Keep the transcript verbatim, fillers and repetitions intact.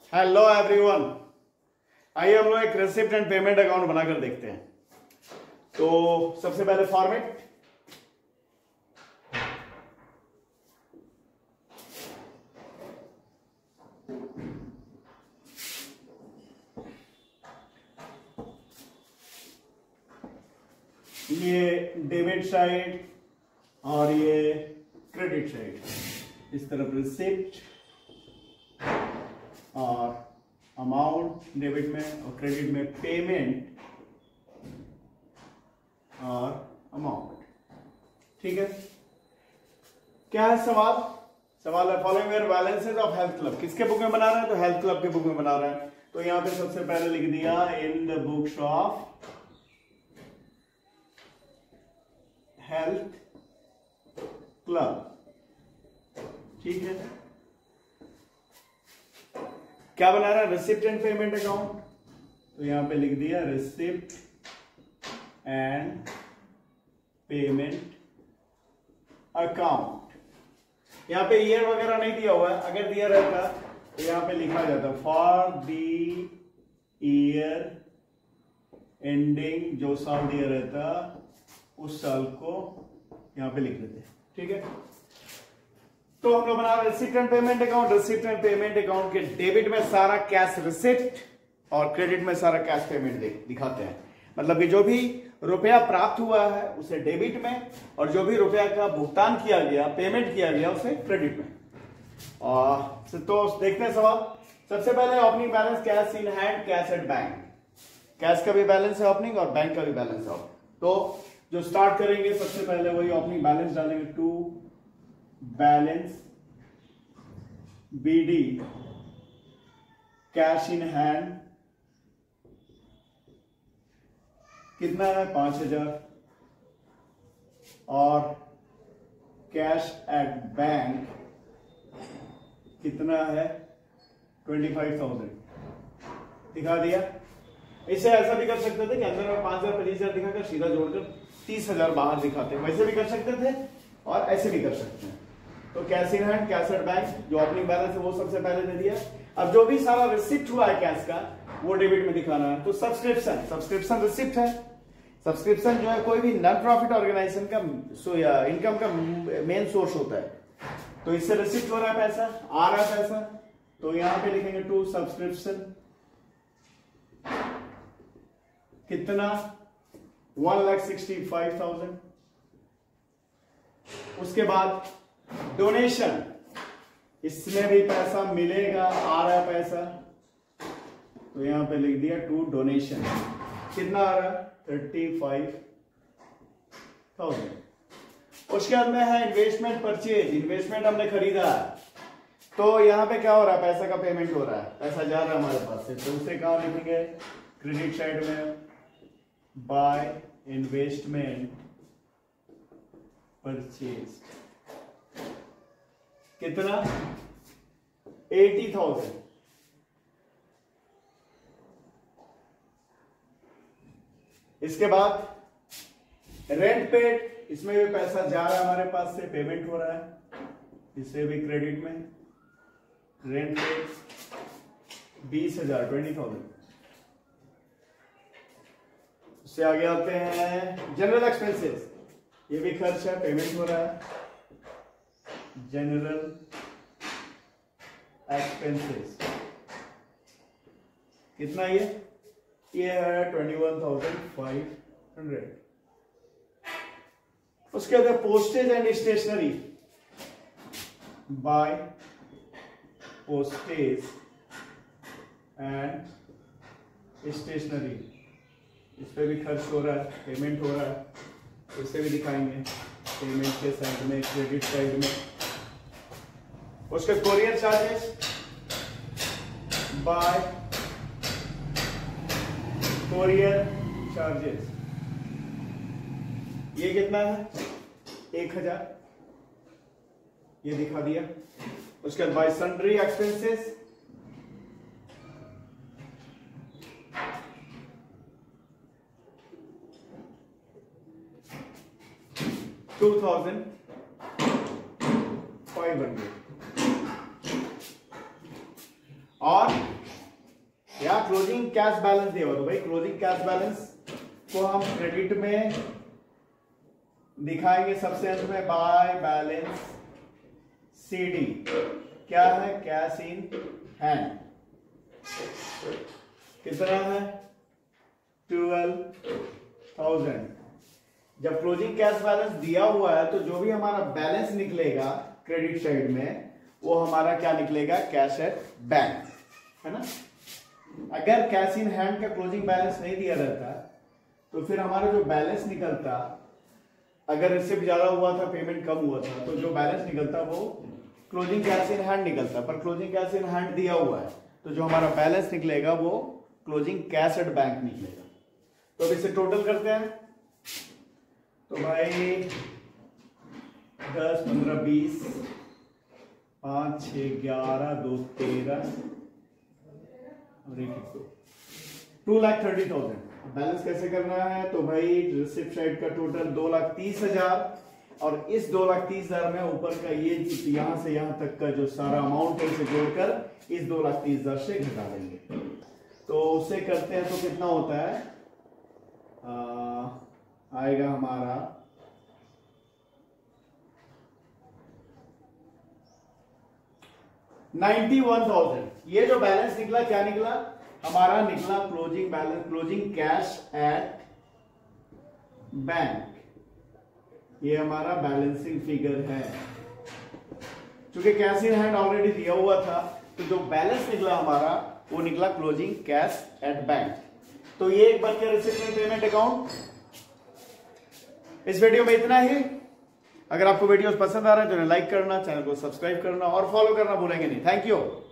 Hello everyone, आइए हम लोग एक रेसिप्ट एंड पेमेंट अकाउंट बनाकर देखते हैं। तो सबसे पहले फॉर्मेट, ये डेबिट साइड और ये क्रेडिट साइड, इस तरफ रिसिप्ट और अमाउंट डेबिट में और क्रेडिट में पेमेंट और अमाउंट। ठीक है, क्या है सवाल? सवाल है following where balances of health club. किसके बुक में बना रहे हैं? तो हेल्थ क्लब के बुक में बना रहे हैं। तो यहां पे सबसे पहले लिख दिया in the books of health club. ठीक है, क्या बना रहा है? Receipt and payment account. तो यहां पे लिख दिया रिसिप्ट एंड पेमेंट अकाउंट। यहां पे ईयर वगैरह नहीं दिया हुआ है, अगर दिया रहता तो यहां पे लिखा जाता फॉर द ईयर एंडिंग, जो साल दिया रहता उस साल को यहां पे लिख देते। ठीक है, तो हम लोग बना रहे receipt and payment account. Receipt and payment account के डेबिट में सारा कैश रिसिप्ट और क्रेडिट में सारा कैश पेमेंट दिखाते हैं। मतलब कि जो भी रुपया प्राप्त हुआ है उसे डेबिट में, और जो भी रुपया का भुगतान किया गया, पेमेंट किया गया, उसे क्रेडिट में। और तो देखते हैं सवाल। सबसे पहले opening balance, cash in hand, cash at bank. Cash का भी बैलेंस है ओपनिंग और बैंक का भी बैलेंस है। तो जो स्टार्ट करेंगे सबसे पहले वही ओपनिंग बैलेंस डालेंगे, to balance BD cash in hand कितना है? पांच हजार। और कैश एट बैंक कितना है? Twenty five thousand. दिखा दिया। इसे ऐसा भी कर सकते थे कि अंदर में पांच हजार पच्चीस हजार दिखाकर सीधा जोड़कर तीस हजार बाहर दिखाते, वैसे भी कर सकते थे और ऐसे भी कर सकते हैं। तो cash in hand, cash at bank, जो ओपनिंग बैलेंस है वो सबसे पहले दे दिया। अब जो भी सारा रिसिप्ट हुआ है कैश का वो डेबिट में दिखाना है। तो सब्सक्रिप्शन, सब्सक्रिप्शन रिसिप्ट है। सब्सक्रिप्शन जो है कोई भी नॉन प्रॉफिट ऑर्गेनाइजेशन का इनकम का मेन सोर्स होता है। तो इससे रिसिप्ट हो रहा है, पैसा आ रहा है पैसा। तो यहां पे लिखेंगे टू सब्सक्रिप्शन कितना? One lakh sixty five thousand. उसके बाद डोनेशन, इसमें भी पैसा मिलेगा, आ रहा है पैसा। तो यहां पे लिख दिया टू डोनेशन, कितना आ रहा है? Thirty five thousand. उसके बाद में है इन्वेस्टमेंट परचेज, इन्वेस्टमेंट हमने खरीदा है। तो यहां पे क्या हो रहा है? पैसा का पेमेंट हो रहा है, पैसा जा रहा है हमारे पास से। तो उसे कहां लिखेंगे? क्रेडिट साइड में, बाय इन्वेस्टमेंट परचेज कितना? Eighty thousand. इसके बाद रेंट पेड, इसमें भी पैसा जा रहा है हमारे पास से, पेमेंट हो रहा है, इसे भी क्रेडिट में। रेंट पेड बीस हजार, ट्वेंटी थाउजेंड। उससे आगे आते हैं जनरल एक्सपेंसेस, ये भी खर्च है, पेमेंट हो रहा है। जनरल एक्सपेंसेस कितना? ये ये है twenty one thousand five hundred. उसके बाद postage and stationery, by postage and stationery, इस पे भी खर्च हो रहा है, पेमेंट हो रहा है। इसे भी दिखाएंगे पेमेंट के साइड में, क्रेडिट साइड में। उसके courier charges, by courier charges, ये कितना है? एक हजार, ये दिखा दिया। उसके बाद by sundry expenses, two thousand five hundred. और या क्लोजिंग कैश बैलेंस दिया हुआ, तो भाई क्लोजिंग कैश बैलेंस को हम क्रेडिट में दिखाएंगे सबसे अंत में बाय बैलेंस सीडी। क्या है? Cash in hand. कितना है? Twelve thousand. जब क्लोजिंग कैश बैलेंस दिया हुआ है तो जो भी हमारा बैलेंस निकलेगा क्रेडिट साइड में वो हमारा क्या निकलेगा? कैश एट बैंक, है ना। अगर कैश इन हैंड का क्लोजिंग बैलेंस नहीं दिया रहता तो फिर हमारा जो बैलेंस निकलता, अगर इससे भी ज्यादा हुआ था, पेमेंट कम हुआ था, तो जो बैलेंस निकलता वो क्लोजिंग कैश इन हैंड निकलता। पर क्लोजिंग कैश इन हैंड दिया हुआ है तो जो हमारा बैलेंस निकलेगा वो क्लोजिंग कैश एट बैंक निकलेगा। तो अब इसे टोटल करते हैं। तो भाई दस, पंद्रह, बीस, पांच, छह, ग्यारह, दो, तेरह और एक दो, two lakh thirty thousand. Balance कैसे करना है? तो भाई रिसिप्ट साइड का टोटल दो लाख तीस हजार और इस दो लाख तीस हजार में ऊपर का ये यहां से यहां तक का जो सारा अमाउंट है उसे जोड़कर इस दो लाख तीस हजार से घटा देंगे। तो उसे करते हैं तो कितना होता है? आ, आएगा हमारा नाइन्टी वन थाउजेंड। ये जो बैलेंस निकला क्या निकला? हमारा निकला closing balance, closing cash at bank. ये हमारा बैलेंसिंग फिगर है। क्योंकि कैश इन हैंड ऑलरेडी दिया हुआ था तो जो बैलेंस निकला हमारा वो निकला क्लोजिंग कैश एट बैंक। तो ये एक बन गया रिसिप्ट पेमेंट अकाउंट। इस वीडियो में इतना ही। अगर आपको वीडियोस पसंद आ रहा है तो लाइक करना, चैनल को सब्सक्राइब करना और फॉलो करना भूलेंगे नहीं। Thank you.